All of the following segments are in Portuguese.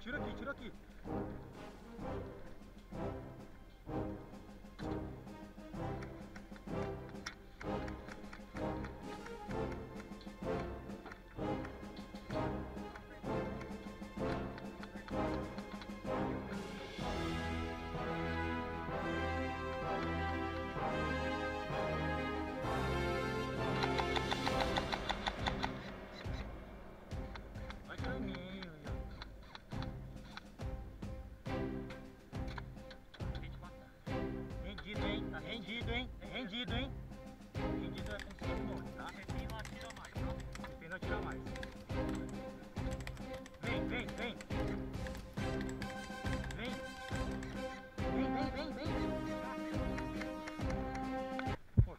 Tira aqui, tira aqui. Vai tirar em mim, aí, ó. Rendido, hein? Tá rendido, hein? É rendido, hein? Rendido é como se fosse morto, tá? Refém não atira mais, tá? Refém não atira mais. Vem, vem, vem. Vem. Vem, vem, vem, vem. Morto.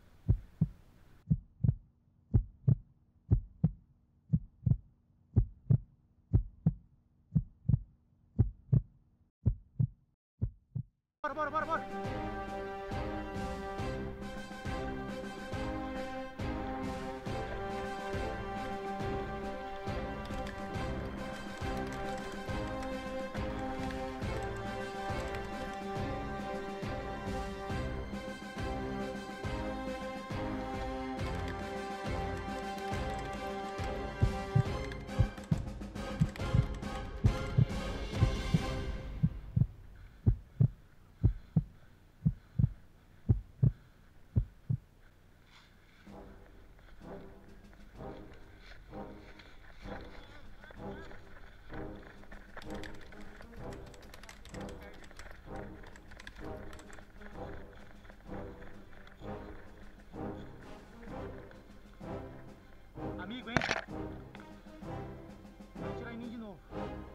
Bora, bora, bora, bora. Amigo, hein? Vai atirar em mim de novo.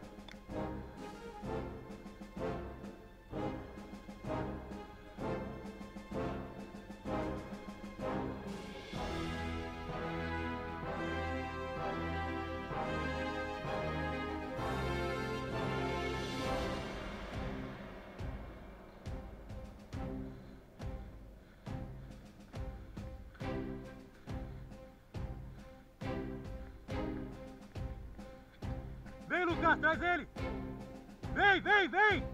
Vem, Lucas, traz ele! Vem, vem, vem!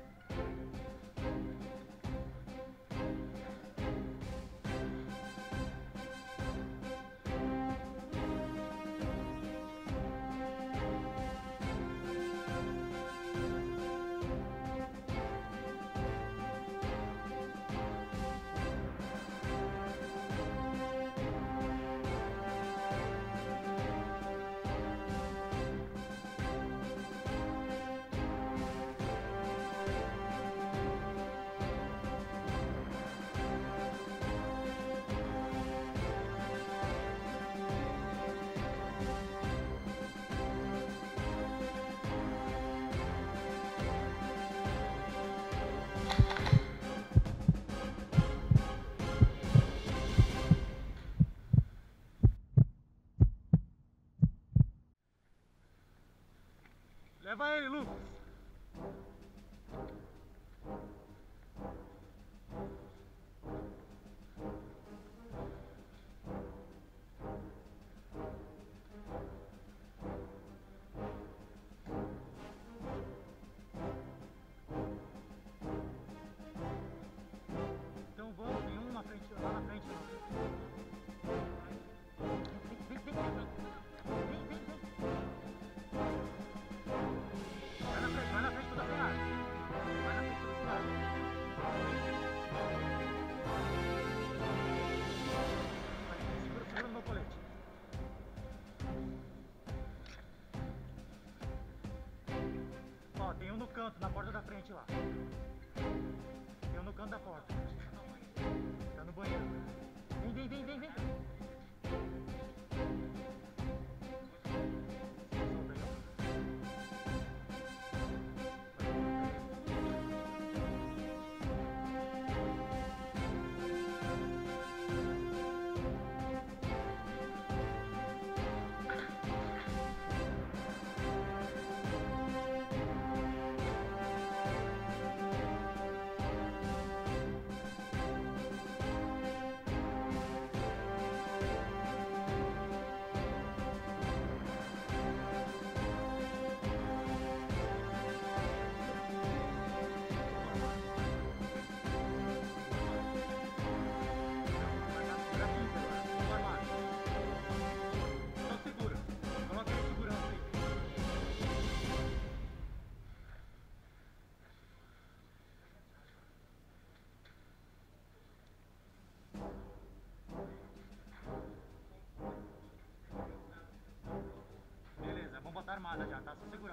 Leva ele, Lucas! Então vamos, tem um na frente, lá na frente. Vem, vem, vem, vem, vem, vem, vem. Vai na frente toda a freada. Vai na frente toda a freada. Vai, segura no meu colete. Ó, tem um no canto, na porta da frente lá. Tem um no canto da porta. Tá no banheiro. Vem, vem, vem, vem, vem. Solta aí, ó.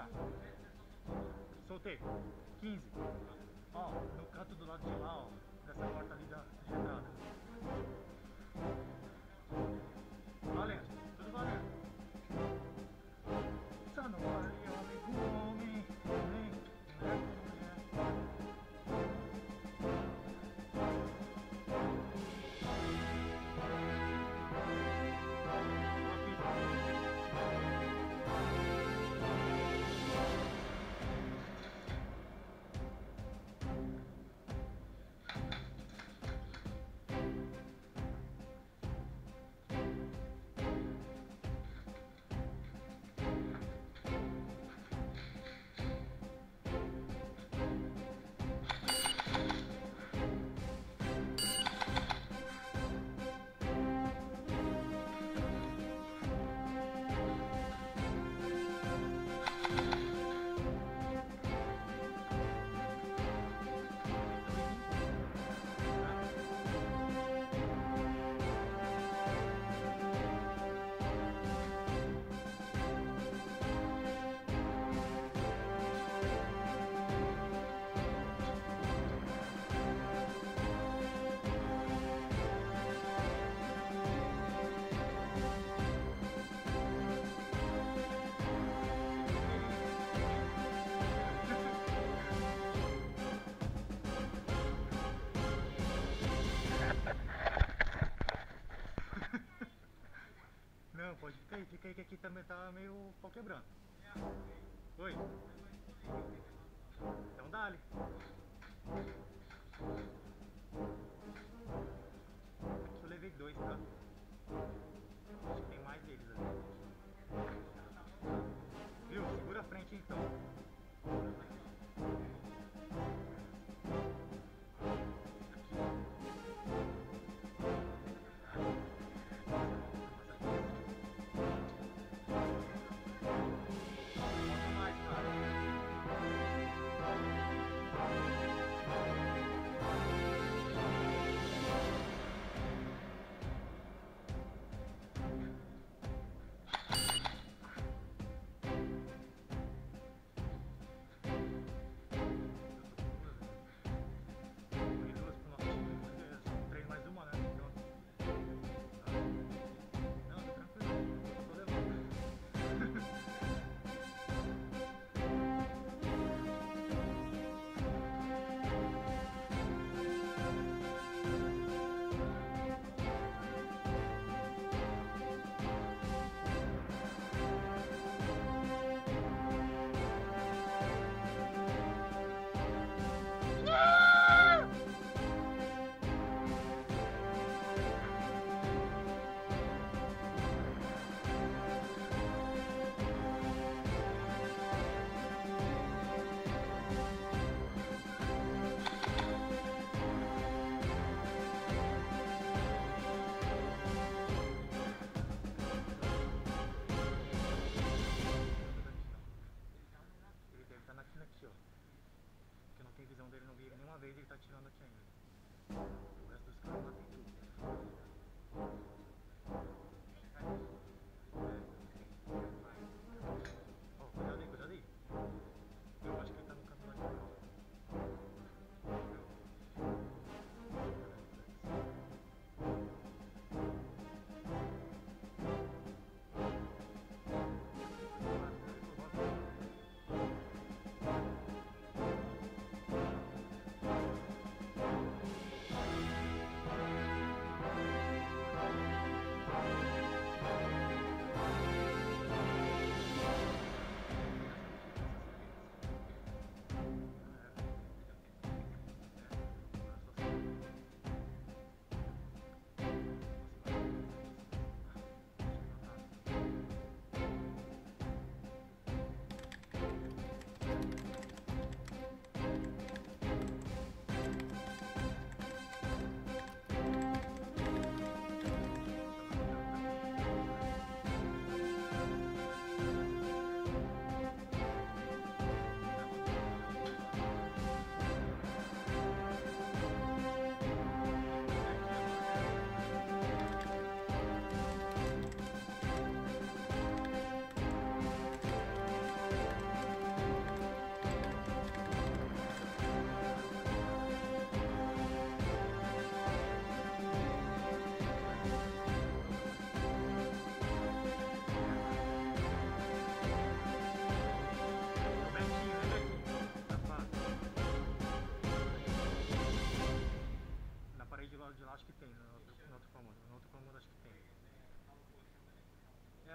Já. Soltei. 15. Ó, no canto do lado de lá, ó. Dessa porta ali de entrada. Valendo. Tudo valendo. Só não vale homem com homem. Nem mulher com mulher. Não, pode fica aí que aqui também tá meio pau quebrando. Oi. Então dá-lhe. Aqui eu levei 2, tá? Acho que tem mais deles ali. Viu? Segura a frente então. Ele tá tirando aqui ainda. O resto dos caras matei tudo. Ó, cuidado aí, cuidado aí. Eu acho que ele tá no canto lá de cá.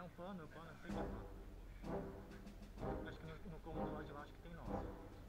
Não, pano, eu sei que é pano. Acho que no cômodo lá de lá, acho que tem nosso.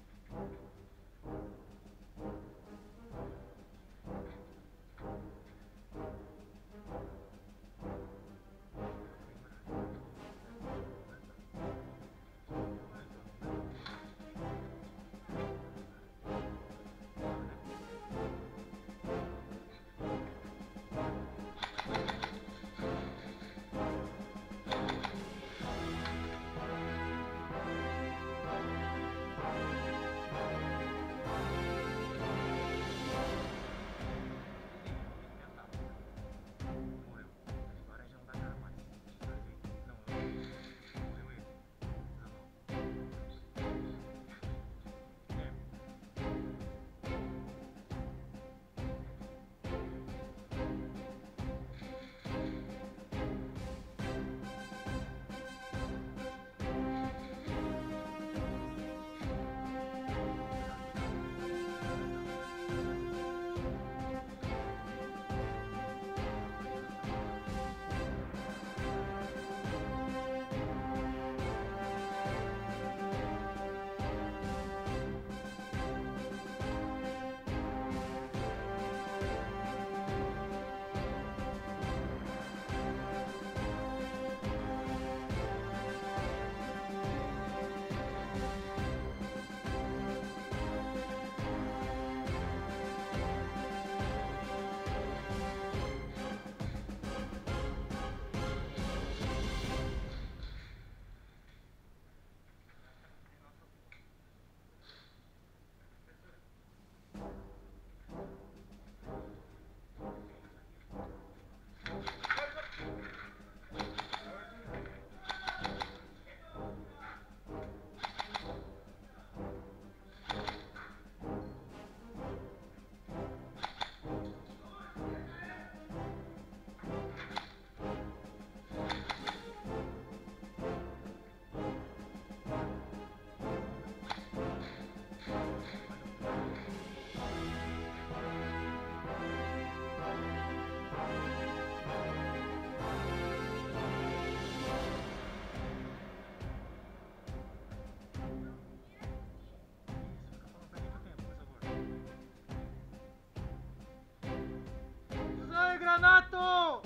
Granato!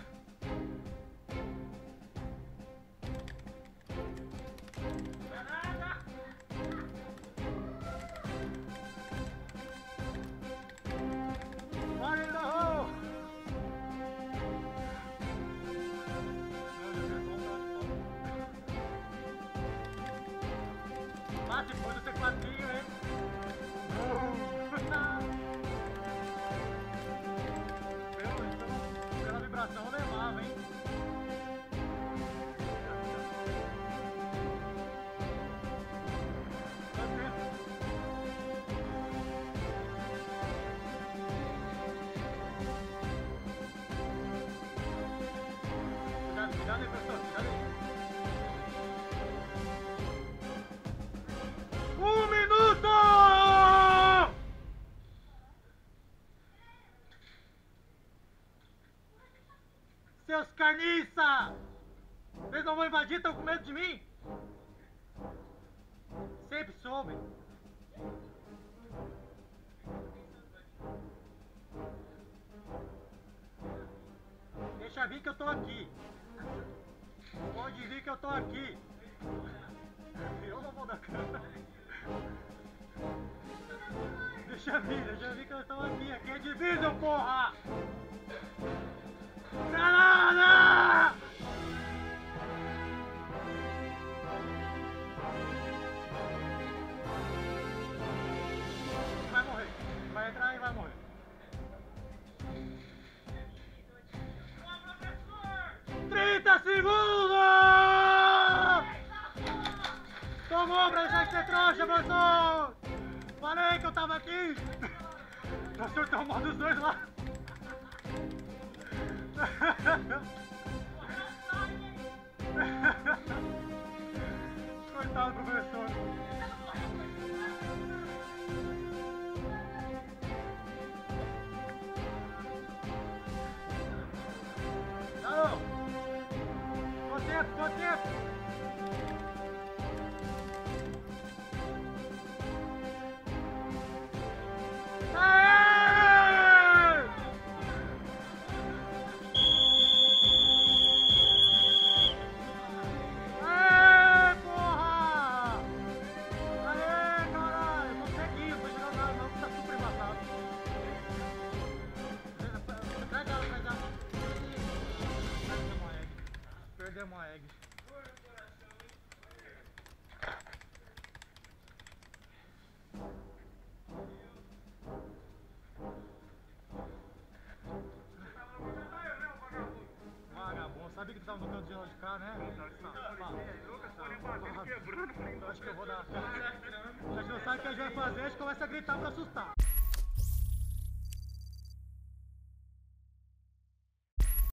Granada! Fire in the hole! Bate, pode ser quadrinho, hein? Pela vibração eu levava, hein? Cuidado aí, professor, cuidado aí. 1 minuto! Seus carniça! Vocês não vão invadir? Estão com medo de mim? Sempre soube. Deixa vir que eu tô aqui. Pode vir que eu tô aqui. Eu não vou dar cara. Deixa vir que eu tô aqui. Aqui é divisão, porra! Granada! Vai morrer. Vai entrar e vai morrer. Segundos! Tomou pra deixar de ser trouxa, professor! Falei que eu tava aqui! O professor tomou dos dois lá! Coitado do professor! Não! Você é queria uma egg. Vagabundo, sabia que tu tava no canto de lá de cá, né? Acho que eu vou dar. A gente não sabe o que a gente vai fazer, a gente começa a gritar pra assustar.